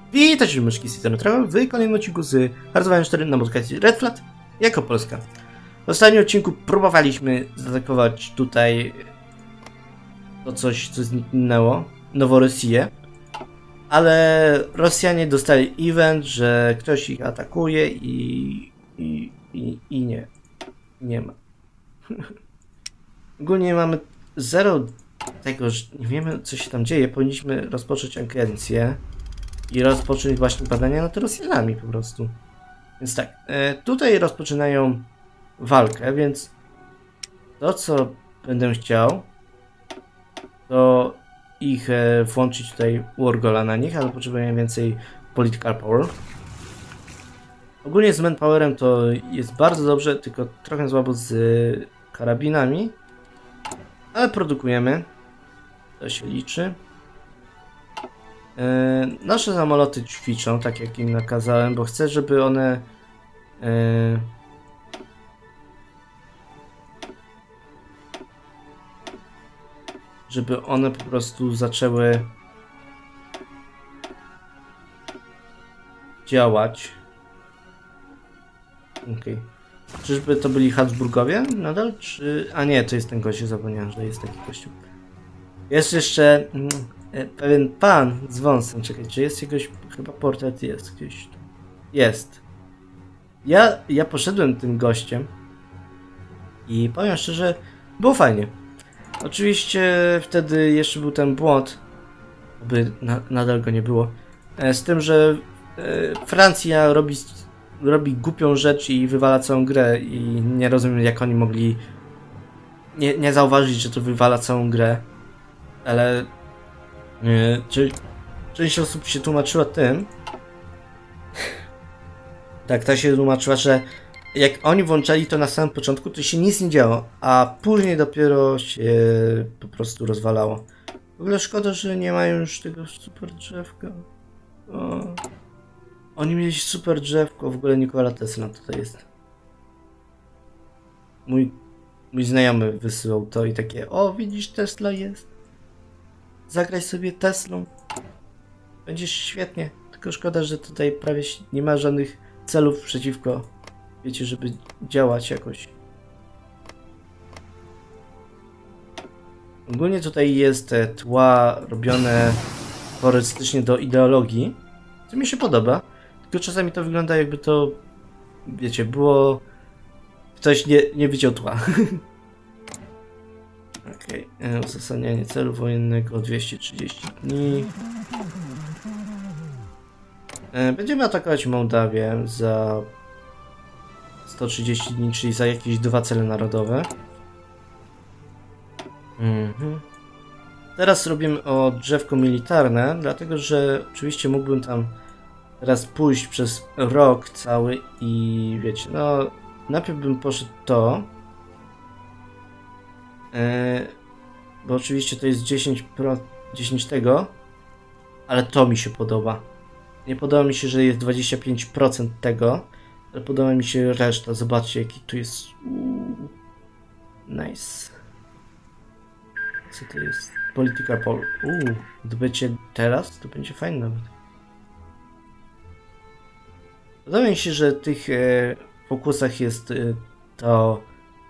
Witajcie, myszki z Citroen w kolejnym odcinku z Harzowania 4 na modyfikacji Red Flag jako Polska. W ostatnim odcinku próbowaliśmy zaatakować tutaj to coś, co zniknęło, Noworosję, ale Rosjanie dostali event, że ktoś ich atakuje i nie ma. Ogólnie mamy zero tego, że nie wiemy, co się tam dzieje. Powinniśmy rozpocząć agencję i rozpocząć właśnie badania nad Rosjanami po prostu. Więc tak, tutaj rozpoczynają walkę, więc to, co będę chciał, to ich włączyć tutaj Wargola na nich, ale potrzebujemy więcej political power. Ogólnie z manpowerem to jest bardzo dobrze, tylko trochę słabo z karabinami, ale produkujemy, to się liczy. Nasze samoloty ćwiczą, tak jak im nakazałem, bo chcę, żeby one po prostu zaczęły działać. Okej. Czyżby to byli Habsburgowie nadal? Czy... A nie, to jest ten gość, zapomniałem, że jest taki kościół. Jest jeszcze pewien pan z wąsem. Czekaj, czy jest jakoś... Chyba portret jest gdzieś. Jest. Ja poszedłem tym gościem i powiem szczerze, było fajnie. Oczywiście wtedy jeszcze był ten błąd, by nadal go nie było, z tym, że Francja robi głupią rzecz i wywala całą grę i nie rozumiem, jak oni mogli nie zauważyć, że to wywala całą grę, ale część osób się tłumaczyła tym, tak, ta się tłumaczyła, że jak oni włączali to na samym początku, to się nic nie działo, a później dopiero się po prostu rozwalało. W ogóle szkoda, że nie mają już tego super drzewka. O. Oni mieli super drzewko, w ogóle Nikola Tesla tutaj jest. Mój znajomy wysyłał to i takie, o widzisz, Tesla jest. Zagraj sobie Teslą. Będziesz świetnie. Tylko szkoda, że tutaj prawie nie ma żadnych celów przeciwko, wiecie, żeby działać jakoś. Ogólnie tutaj jest tła robione humorystycznie do ideologii, co mi się podoba. Tylko czasami to wygląda, jakby to, wiecie, było... Ktoś nie widział tła. Okej, uzasadnianie celu wojennego 230 dni. Będziemy atakować Mołdawię za 130 dni, czyli za jakieś 2 cele narodowe. Teraz robimy o drzewko militarne, dlatego że oczywiście mógłbym tam teraz pójść przez rok cały i wiecie, no najpierw bym poszedł to, bo oczywiście to jest 10 tego, ale to mi się podoba. Nie podoba mi się, że jest 25% tego, ale podoba mi się reszta. Zobaczcie, jaki tu jest. Nice. Co to jest? Political power. Zdobycie teraz? To będzie fajne nawet. Podoba mi się, że w tych fokusach jest to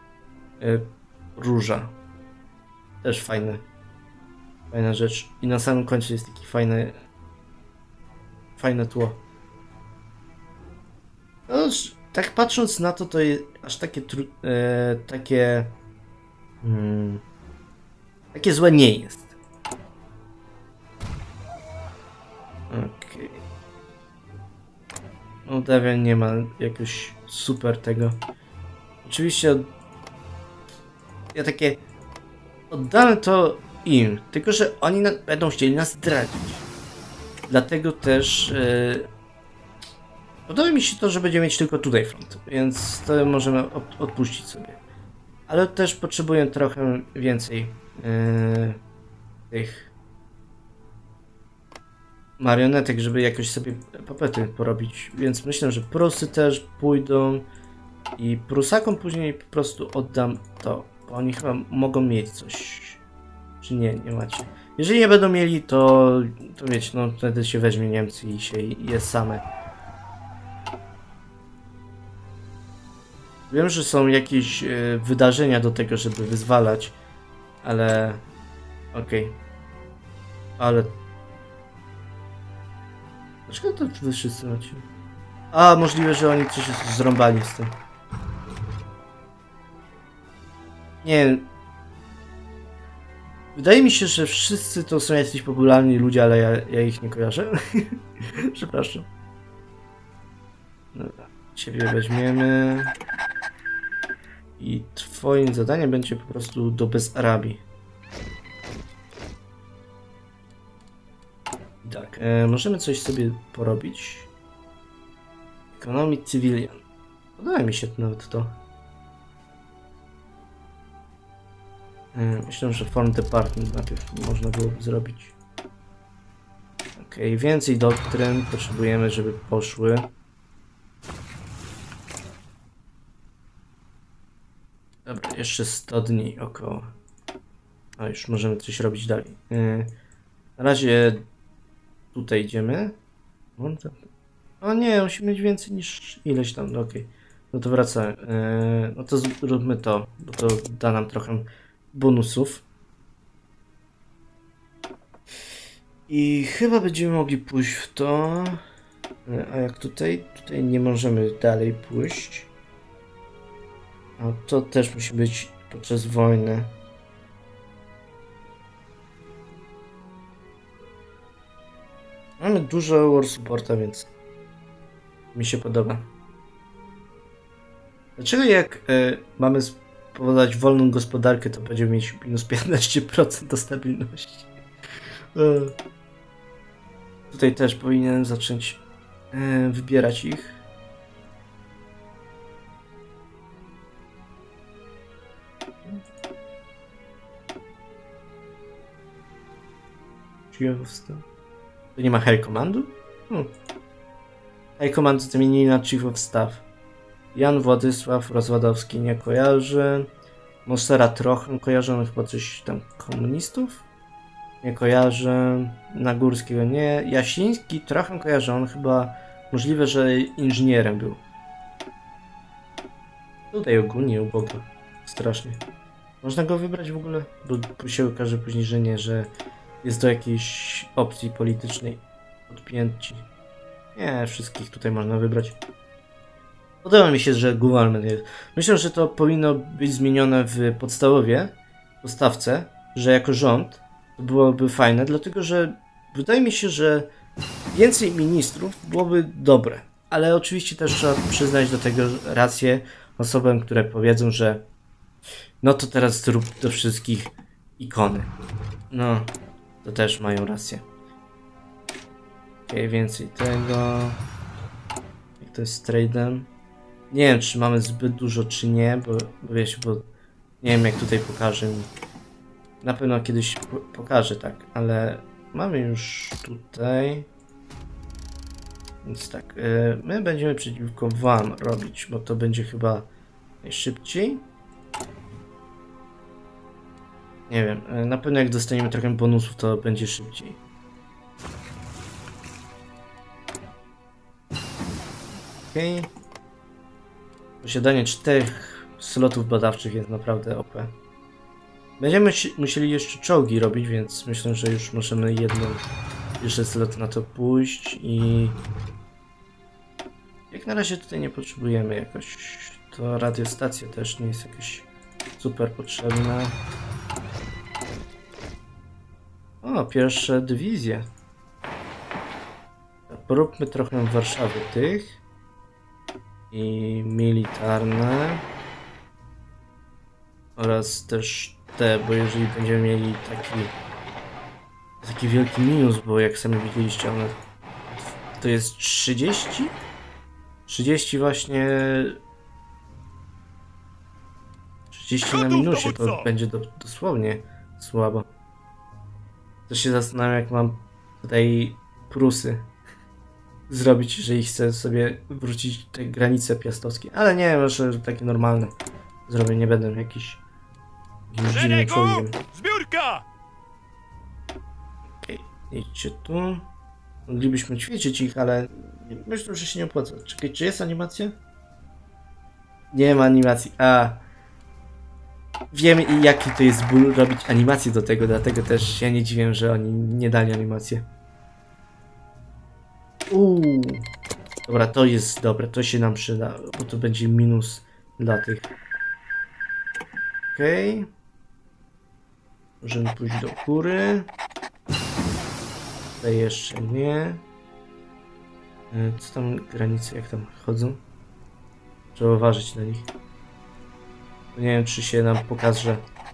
róża. Też fajne. Fajna rzecz. I na samym końcu jest taki fajne tło. No, tak patrząc na to, to jest aż takie złe nie jest. Okej. Mołdawia nie ma jakoś super tego. Oczywiście ja takie oddamy to im, tylko że oni będą chcieli nas zdradzić. Dlatego też podoba mi się to, że będziemy mieć tylko tutaj front, więc to możemy odpuścić sobie. Ale też potrzebuję trochę więcej tych marionetek, żeby jakoś sobie papety porobić. Więc myślę, że Prusy też pójdą i Prusakom później po prostu oddam to, bo oni chyba mogą mieć coś. Czy nie, nie macie. Jeżeli nie będą mieli, to wiecie, no wtedy się weźmie Niemcy i się je same. Wiem, że są jakieś wydarzenia do tego, żeby wyzwalać, ale... Okej. Ale... Dlaczego to wy wszyscy macie? A, możliwe, że oni coś zrąbali z tym. Nie. Wydaje mi się, że wszyscy to są jacyś popularni ludzie, ale ja ich nie kojarzę. Przepraszam. Dobra. Ciebie weźmiemy. I twoim zadaniem będzie po prostu do Bezarabii. Tak, możemy coś sobie porobić. Economy Civilian. Podoba mi się nawet to. Myślę, że Form Department najpierw można byłoby zrobić. Okej, więcej doktryn potrzebujemy, żeby poszły. Dobra, jeszcze 100 dni około. A już możemy coś robić dalej. Na razie tutaj idziemy. O nie, musimy mieć więcej niż ileś tam, no okej. No to wracamy. No to zróbmy to, bo to da nam trochę bonusów. I chyba będziemy mogli pójść w to. A jak tutaj? Tutaj nie możemy dalej pójść. A to też musi być podczas wojny. Mamy dużo war supporta, więc mi się podoba. Dlaczego jak mamy spowodować wolną gospodarkę, to będziemy mieć minus 15% do stabilności? Tutaj też powinienem zacząć wybierać ich. To nie ma High Commandu? High Command zmienili na Chief of Staff. Jan Władysław Rozwadowski nie kojarzy. Mosera trochę kojarzy, on chyba coś tam komunistów? Nie kojarzy. Nagórskiego nie. Jasiński trochę kojarzy, on chyba możliwe, że inżynierem był. Tutaj ogólnie ubogo. Strasznie. Można go wybrać w ogóle? Bo się okaże później, że nie, że jest do jakiejś opcji politycznej odpięci. Nie, wszystkich tutaj można wybrać. Podoba mi się, że government jest. Myślę, że to powinno być zmienione w podstawce, że jako rząd to byłoby fajne, dlatego że wydaje mi się, że więcej ministrów byłoby dobre. Ale oczywiście też trzeba przyznać do tego rację osobom, które powiedzą, że no to teraz zrób do wszystkich ikony. No, to też mają rację. Okej, więcej tego. Jak to jest z trade'em? Nie wiem, czy mamy zbyt dużo, czy nie, bo wiecie, bo nie wiem, jak tutaj pokażę. Na pewno kiedyś pokażę, tak, ale mamy już tutaj. Więc tak, my będziemy przeciwko wam robić, bo to będzie chyba najszybciej. Nie wiem, na pewno jak dostaniemy trochę bonusów, to będzie szybciej. Okej. Posiadanie 4 slotów badawczych jest naprawdę OP. Będziemy musieli jeszcze czołgi robić, więc myślę, że już możemy jeszcze slot na to pójść i... Jak na razie tutaj nie potrzebujemy jakoś... To radiostacja też nie jest jakoś super potrzebna. O, pierwsze dywizje. Poróbmy trochę Warszawy tych. I militarne. Oraz też te, bo jeżeli będziemy mieli taki wielki minus, bo jak sami widzieliście, one to jest 30? 30 właśnie... 30 na minusie, to będzie dosłownie słabo. To się zastanawiam, jak mam tutaj Prusy zrobić, jeżeli chcę sobie wrócić te granice piastowskie. Ale nie, może takie normalne zrobię, nie będę jakimś dziwnym człowiekiem. Zbiórka! Idźcie tu. Moglibyśmy ćwiczyć ich, ale myślę, że się nie opłaca. Czekaj, czy jest animacja? Nie ma animacji. A. Wiem, jaki to jest ból robić animację do tego, dlatego też się nie dziwię, że oni nie dali animację. Dobra, to jest dobre, to się nam przyda, bo to będzie minus dla tych. Okej. Możemy pójść do góry. Tutaj jeszcze nie. Co tam granice, jak tam chodzą? Trzeba uważać na nich. Nie wiem, czy się nam pokaże.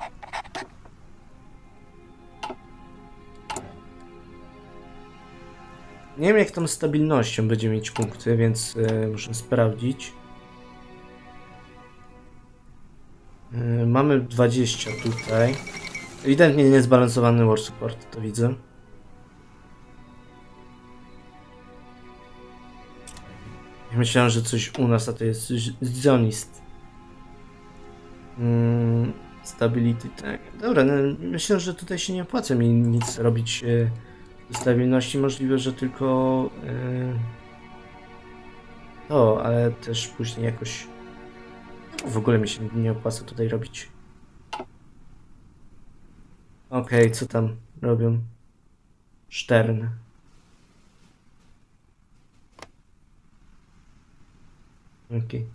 Nie wiem, jak tam z stabilnością będzie mieć punkty, więc muszę sprawdzić. Mamy 20 tutaj. Ewidentnie niezbalansowany war support, to widzę. Myślałem, że coś u nas, a to jest zonist. Stability, tak. Dobra, no, myślę, że tutaj się nie opłaca mi nic robić do stabilności. Możliwe, że tylko to, ale też później jakoś w ogóle mi się nie opłaca tutaj robić. Okej, co tam robią? Stern. Okej.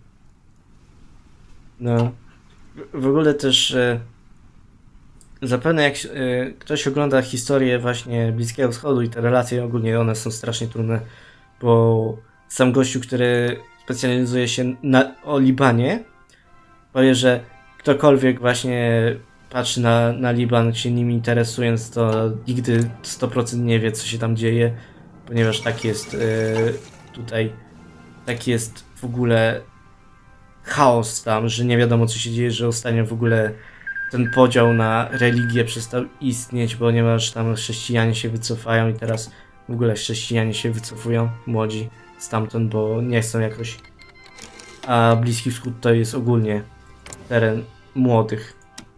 No. W ogóle też zapewne jak ktoś ogląda historię właśnie Bliskiego Wschodu i te relacje ogólnie, one są strasznie trudne, bo sam gościu, który specjalizuje się o Libanie, powie, że ktokolwiek właśnie patrzy na Liban, się nim interesując, to nigdy 100% nie wie, co się tam dzieje, ponieważ tak jest tutaj, tak jest w ogóle chaos tam, że nie wiadomo, co się dzieje, że ostatnio w ogóle ten podział na religię przestał istnieć, ponieważ tam chrześcijanie się wycofają i teraz w ogóle chrześcijanie się wycofują, młodzi stamtąd, bo nie chcą jakoś. A Bliski Wschód to jest ogólnie teren młodych.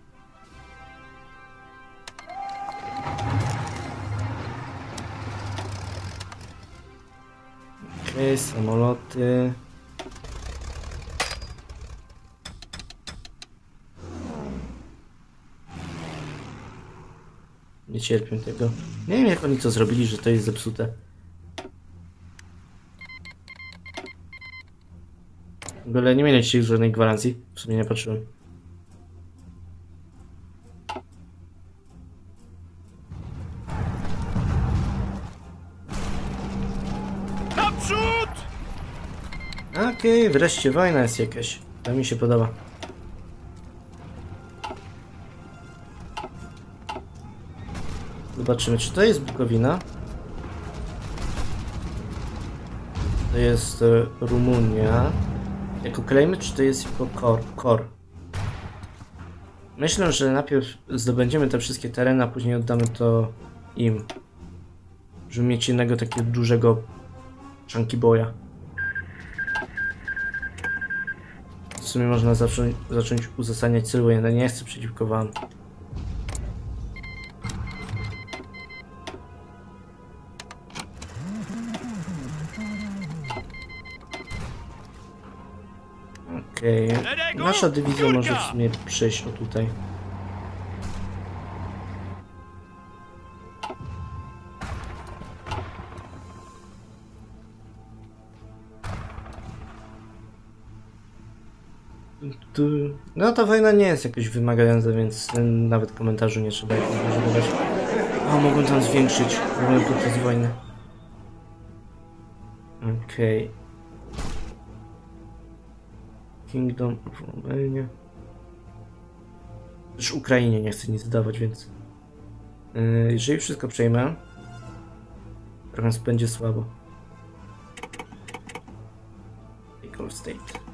Okej, samoloty. Nie cierpię tego. Nie wiem, jak oni to zrobili, że to jest zepsute. W ogóle nie mieliście już żadnej gwarancji. W sumie nie patrzyłem. Naprzód! Okej, wreszcie wojna jest jakaś. To mi się podoba. Zobaczymy, czy to jest Bukowina. To jest Rumunia. Jako klejmy, czy to jest jako KOR? Myślę, że najpierw zdobędziemy te wszystkie tereny, a później oddamy to im. Żeby mieć jednego takiego dużego chunky boya. W sumie można zacząć uzasadniać cel wojenny. Nie chcę przeciwko wam. Okej, nasza dywizja może w sumie przejść o tutaj. No ta wojna nie jest jakoś wymagająca, więc nawet komentarzu nie trzeba jakoś używać. O, mogłem tam zwiększyć problem podczas wojny. Okej. Kingdom of Romania. Też Ukrainie nie chcę nic dawać, więc jeżeli wszystko przejmę, trochę będzie słabo. Take state.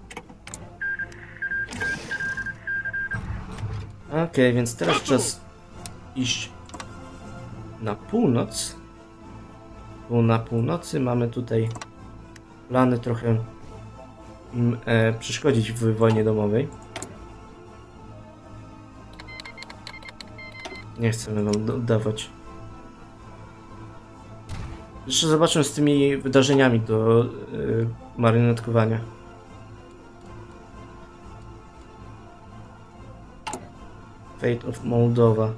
Okej, więc teraz czas iść na północ. Bo na północy mamy tutaj plany trochę im przeszkodzić w wojnie domowej. Nie chcemy wam oddawać Jeszcze zobaczę z tymi wydarzeniami do marionetkowania. Fate of Moldova.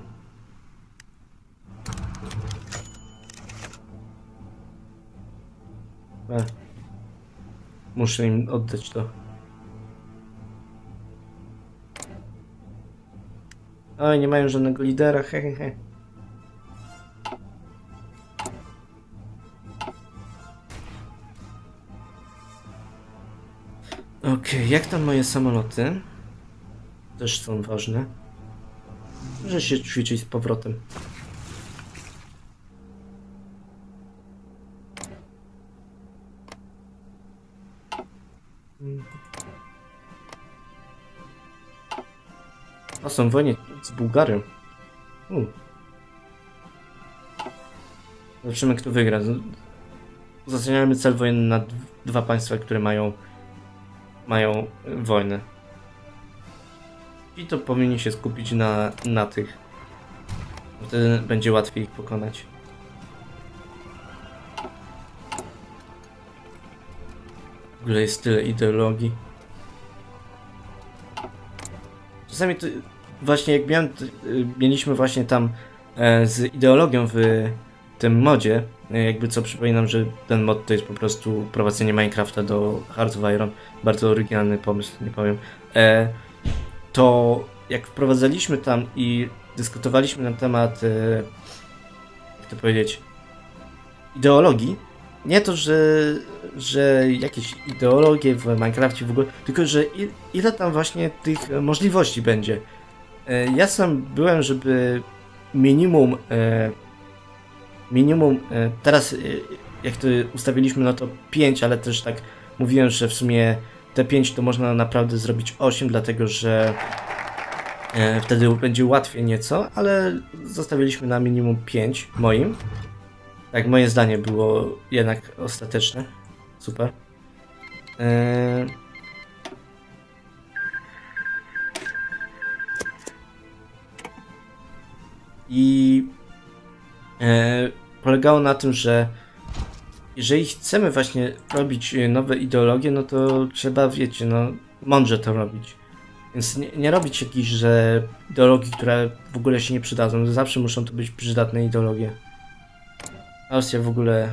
Muszę im oddać to. Oj, nie mają żadnego lidera, hehehe. Okej, jak tam moje samoloty? Też są ważne. Muszę się ćwiczyć z powrotem. A są w wojnie z Bułgarią. Zobaczymy, kto wygra. Zasuniemy cel wojenny na dwa państwa, które mają wojnę. I to powinni się skupić na tych. Wtedy będzie łatwiej ich pokonać. W ogóle jest tyle ideologii. Czasami to właśnie jak mieliśmy właśnie tam z ideologią w tym modzie, jakby co przypominam, że ten mod to jest po prostu prowadzenie Minecrafta do Hearts of Iron. Bardzo oryginalny pomysł, nie powiem. To jak wprowadzaliśmy tam i dyskutowaliśmy na temat, jak to powiedzieć, ideologii, nie to, że jakieś ideologie w Minecrafcie w ogóle, tylko że ile tam właśnie tych możliwości będzie. Ja sam byłem, żeby minimum, teraz jak to ustawiliśmy, no to 5, ale też tak mówiłem, że w sumie te 5 to można naprawdę zrobić 8, dlatego że wtedy będzie łatwiej nieco, ale zostawiliśmy na minimum 5 moim. Tak, moje zdanie było jednak ostateczne. Super. I polegało na tym, że jeżeli chcemy właśnie robić nowe ideologie, no to trzeba, wiecie, no mądrze to robić. Więc nie robić jakichś, że ideologii, które w ogóle się nie przydadzą. Zawsze muszą to być przydatne ideologie. Austria w ogóle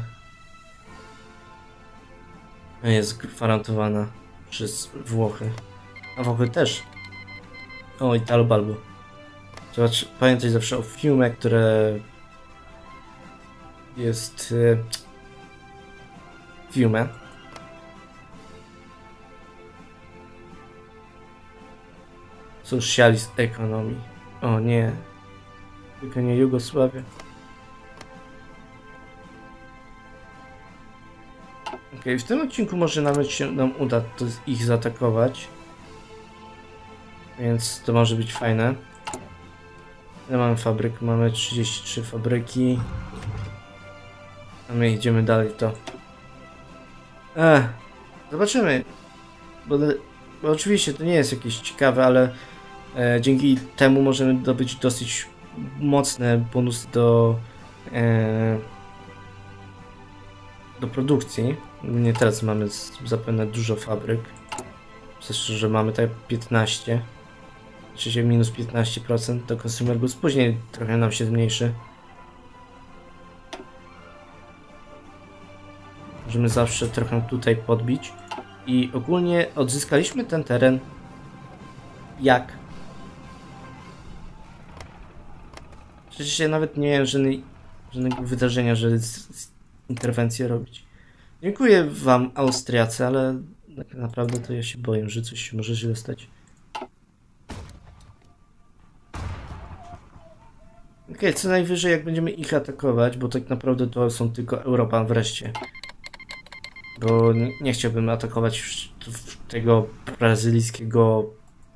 jest gwarantowana przez Włochy. A Włochy też. O, Italo Balbo. Trzeba pamiętać zawsze o Fiume, które jest Fiume. Socialist Economy. O nie. Tylko nie Jugosławia. Okej, w tym odcinku może nawet się nam uda ich zaatakować. Więc to może być fajne. Ile mamy fabryk? Mamy 33 fabryki. A my idziemy dalej w to. Zobaczymy. Bo oczywiście to nie jest jakieś ciekawe, ale dzięki temu możemy zdobyć dosyć mocne bonusy do produkcji. Nie, teraz mamy zapewne dużo fabryk. Zresztą, że mamy tak 15. Czyli minus 15% do consumer goods. Później trochę nam się zmniejszy. Możemy zawsze trochę tutaj podbić. I ogólnie odzyskaliśmy ten teren. Jak? Przecież ja nawet nie miałem żadnego wydarzenia, żeby interwencję robić. Dziękuję wam, Austriacy, ale tak naprawdę to ja się boję, że coś się może źle stać. Okej, co najwyżej jak będziemy ich atakować, bo tak naprawdę to są tylko Europa wreszcie. Bo nie chciałbym atakować tego brazylijskiego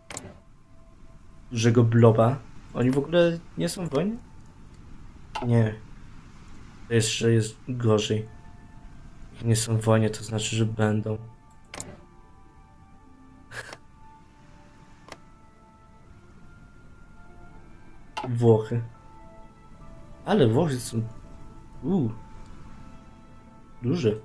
dużego bloba. Oni w ogóle nie są w wojnie? Nie. To jeszcze jest gorzej. Jak nie są w wojnie, to znaczy, że będą. Włochy. Ale Włochy są... Duży.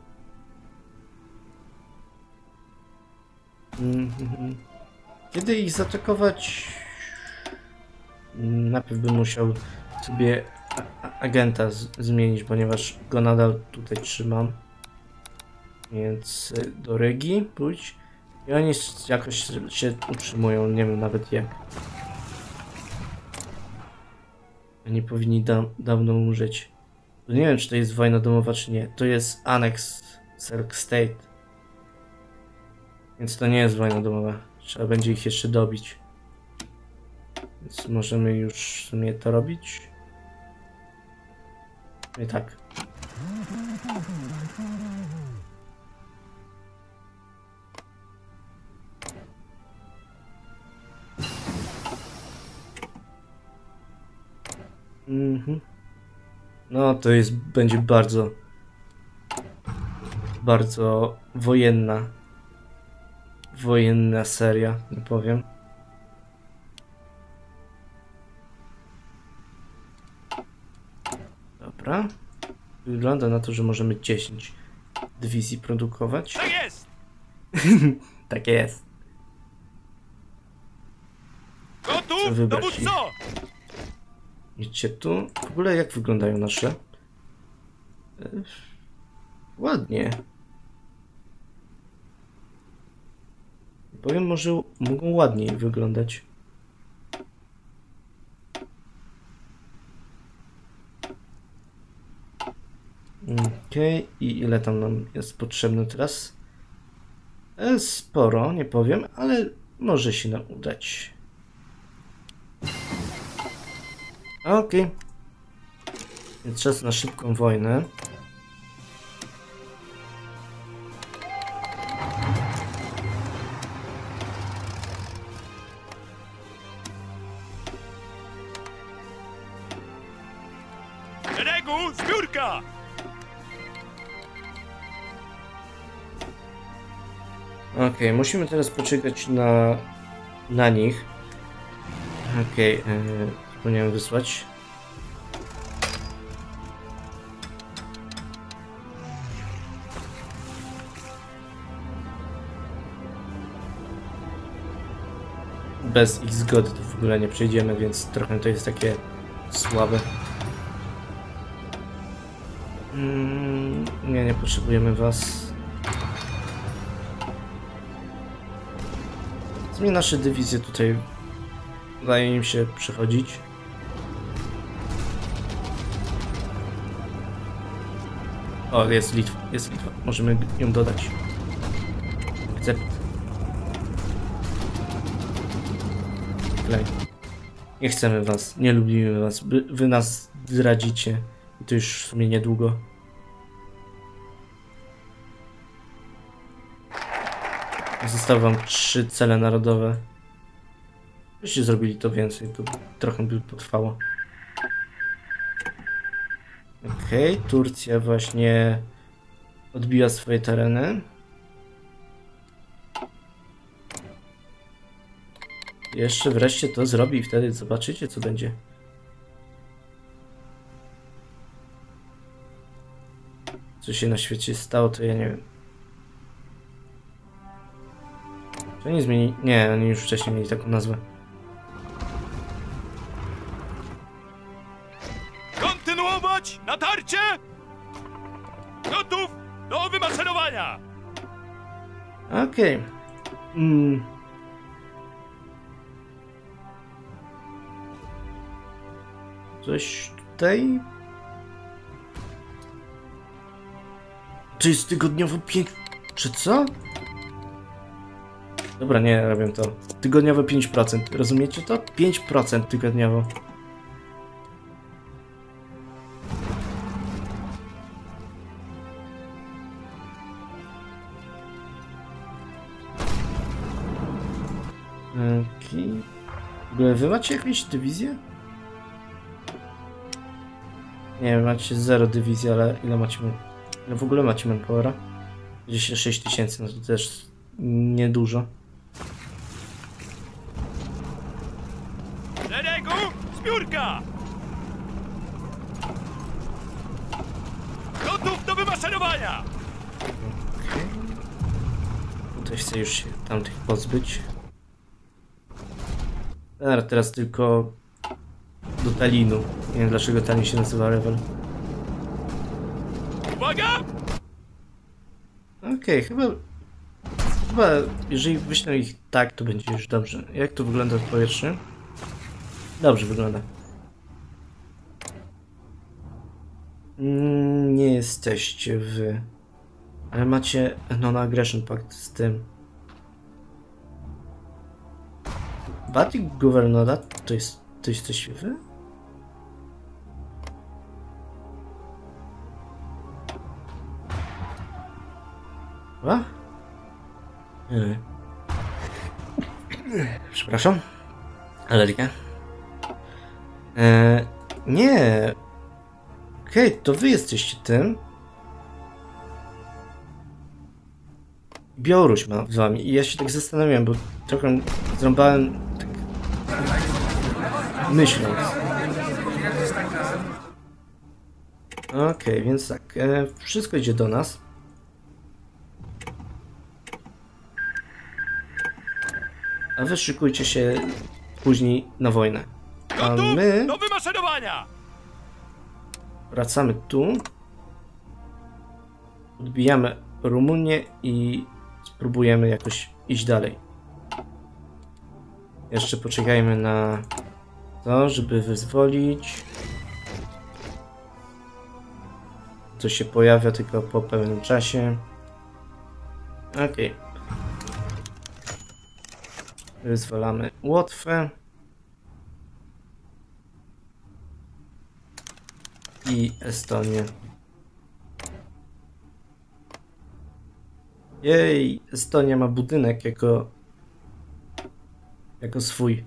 Kiedy ich zaatakować? Najpierw bym musiał sobie agenta zmienić, ponieważ go nadal tutaj trzymam. Więc do Rygi pójdź. I oni jakoś się utrzymują, nie wiem nawet jak. Oni powinni dawno umrzeć. Nie wiem, czy to jest wojna domowa, czy nie. To jest aneks Zerg State. Więc to nie jest wojna domowa. Trzeba będzie ich jeszcze dobić. Więc możemy już w sumie to robić. I tak. No to jest, będzie bardzo wojenna seria, nie powiem. Dobra. Wygląda na to, że możemy 10 dywizji produkować. Tak jest! Tak jest. Gotów, Wybrać dowódco! Idźcie tu. W ogóle jak wyglądają nasze? Ładnie. Powiem, może mogą ładniej wyglądać. Okej, i ile tam nam jest potrzebne teraz? Sporo, nie powiem, ale może się nam udać. Okej. Więc czas na szybką wojnę. Szeregu, zbiórka! Okej, musimy teraz poczekać na nich. Okej, zapomniałem wysłać. Bez ich zgody to w ogóle nie przejdziemy, więc trochę to jest takie słabe. Nie potrzebujemy was. W sumie nasze dywizje tutaj daje im się przechodzić. O, jest Litwa, możemy ją dodać. Akcept. Nie chcemy was, nie lubimy was, wy nas zdradzicie. I to już w sumie niedługo. Zostały wam 3 cele narodowe. Jeśli zrobili to więcej, to trochę by potrwało. Okej, Turcja właśnie odbiła swoje tereny. Jeszcze wreszcie to zrobi i wtedy zobaczycie, co będzie. Co się na świecie stało, to ja nie wiem. Czy oni zmienili? Nie, oni już wcześniej mieli taką nazwę. Kontynuować natarcie! Gotów do wymaszerowania! Okej. Coś tutaj? To jest tygodniowo 5... Czy co? Dobra, nie, robię to. Tygodniowo 5%. Rozumiecie to? 5% tygodniowo. Okej. W ogóle wy macie jakąś dywizję? Nie wiem, macie 0 dywizji, ale ile macie... Ile w ogóle macie manpowera? 26 000, no to też niedużo. Szeregu, zbiórka! Gotów do wymaszerowania! Tutaj chcę już się tamtych pozbyć. Teraz tylko do Talinu. Nie wiem dlaczego Talin się nazywa Revel. Uwaga! Okej, chyba jeżeli wyślę ich tak, to będzie już dobrze. Jak to wygląda w powietrzu? Dobrze wygląda. Nie jesteście wy. Ale macie non-aggression pact z tym. Batik Governora to jesteście wy? A? Nie. Przepraszam. Alergia. Nie. Okej, to wy jesteście tym. Białoruś ma z wami. I ja się tak zastanawiam, bo trochę zrąbałem tak myśląc. Okej, więc tak. Wszystko idzie do nas. A wy szykujcie się później na wojnę. A Gotów my do wymaszerowania! wracamy tu. Odbijamy Rumunię i spróbujemy jakoś iść dalej. Jeszcze poczekajmy na to, żeby wyzwolić. To się pojawia tylko po pewnym czasie. Okej. Wyzwalamy Łotwę. I Estonię. Jej, Estonia ma budynek jako swój.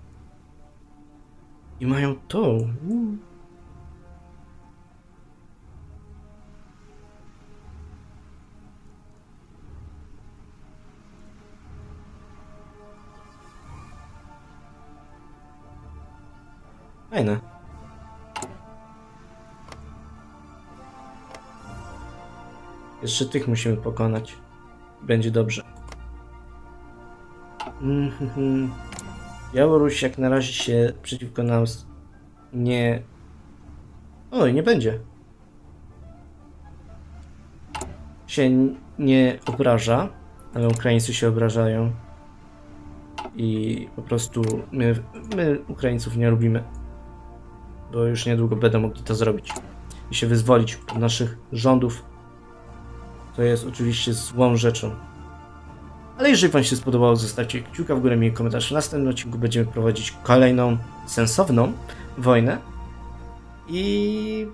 I mają to. Fajne. Jeszcze tych musimy pokonać. Będzie dobrze. Białoruś jak na razie się przeciwko nam nie... Oj, nie będzie. Się nie obraża, ale Ukraińcy się obrażają. I po prostu my Ukraińców nie lubimy. Bo już niedługo będą mogli to zrobić. I się wyzwolić od naszych rządów. To jest oczywiście złą rzeczą. Ale jeżeli wam się spodobało, zostawcie kciuka w górę i komentarz. W następnym odcinku będziemy prowadzić kolejną sensowną wojnę. I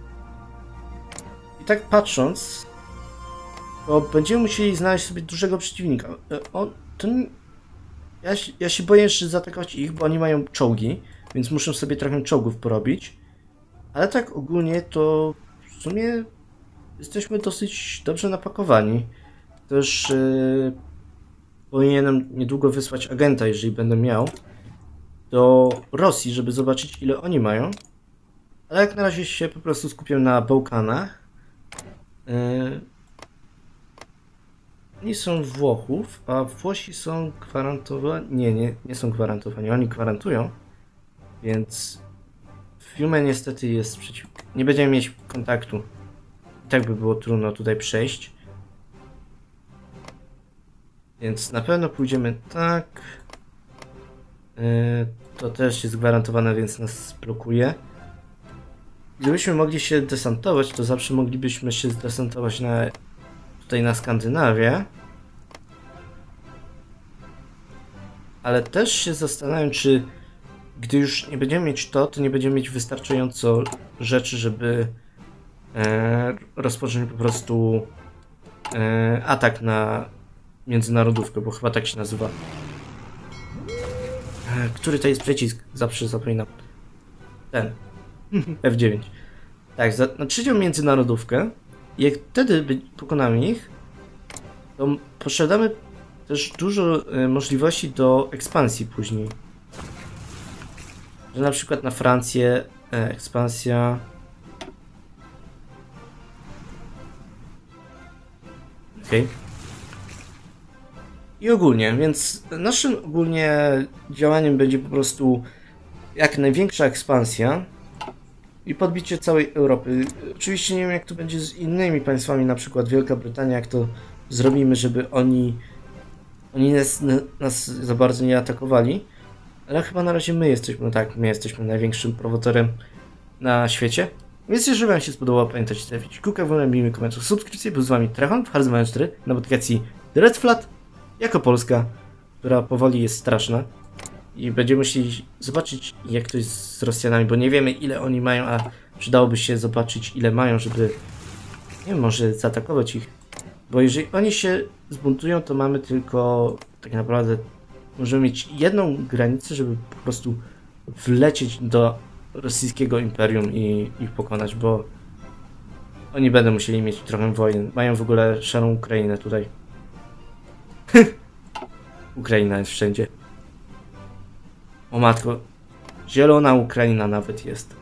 tak patrząc, to będziemy musieli znaleźć sobie dużego przeciwnika. Ja się boję jeszcze zaatakować ich, bo oni mają czołgi, więc muszę sobie trochę czołgów porobić. Ale tak ogólnie to w sumie jesteśmy dosyć dobrze napakowani. Też powinienem niedługo wysłać agenta, jeżeli będę miał, do Rosji, żeby zobaczyć, ile oni mają. Ale jak na razie się po prostu skupiam na Bałkanach. Oni są Włochów, a Włosi są gwarantowani. Nie są gwarantowani. Oni gwarantują. Więc Fiume niestety jest przeciw. Nie będziemy mieć kontaktu. I tak by było trudno tutaj przejść. Więc na pewno pójdziemy tak. To też jest gwarantowane, więc nas blokuje. Gdybyśmy mogli się desantować, to zawsze moglibyśmy się zdesantować tutaj na Skandynawię. Ale też się zastanawiam, czy gdy już nie będziemy mieć to nie będziemy mieć wystarczająco rzeczy, żeby rozpocząć po prostu atak na międzynarodówkę, bo chyba tak się nazywa. Który to jest przycisk? Zawsze zapominam. Ten. F9. Tak, na trzecią międzynarodówkę. I jak wtedy pokonamy ich, to posiadamy też dużo możliwości do ekspansji później. Że na przykład na Francję ekspansja. Okej. I ogólnie, więc naszym ogólnie działaniem będzie po prostu jak największa ekspansja i podbicie całej Europy. Oczywiście nie wiem, jak to będzie z innymi państwami, na przykład Wielka Brytania, jak to zrobimy, żeby oni nas za bardzo nie atakowali. Ale chyba na razie my jesteśmy największym prowokatorem na świecie. Więc jeżeli wam się spodobało, pamiętajcie stawić kciuka, włączamy komentarz, subskrypcję. Był z wami Trachon w Hardline 4 na aplikacji The Red Flat jako Polska, która powoli jest straszna. I będziemy musieli zobaczyć, jak to jest z Rosjanami, bo nie wiemy, ile oni mają, a przydałoby się zobaczyć, ile mają, żeby, nie wiem, może zaatakować ich. Bo jeżeli oni się zbuntują, to mamy tylko, tak naprawdę, możemy mieć jedną granicę, żeby po prostu wlecieć do rosyjskiego imperium i ich pokonać, bo oni będą musieli mieć trochę wojen. Mają w ogóle szarą Ukrainę tutaj. Ukraina jest wszędzie. O matko, zielona Ukraina nawet jest.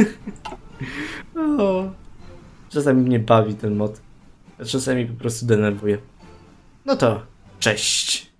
O, czasami mnie bawi ten mod, a czasami po prostu denerwuje. No to, cześć!